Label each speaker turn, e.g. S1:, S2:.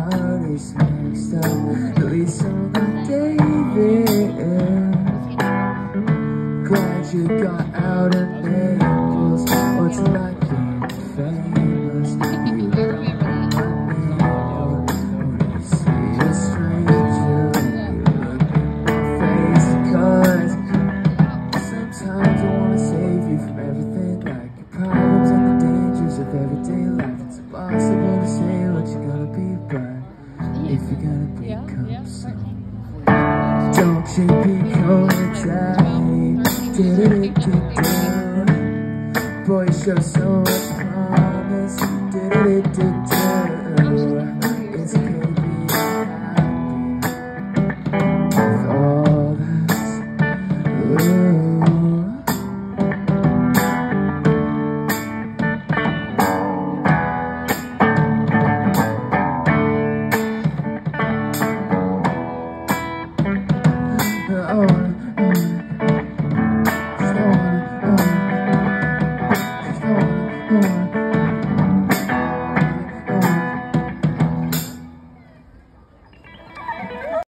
S1: heart is mixed up. At least I'm not David. Glad you got out of Naples, or tonight being famous. You got my name, when you see a stranger, you look in my face. Cause sometimes I wanna save you from everything, like your problems and the dangers of everyday life. It's impossible to say what you're gonna be, but if you're gonna become some, don't you become a daddy. Boy, you show so much promise.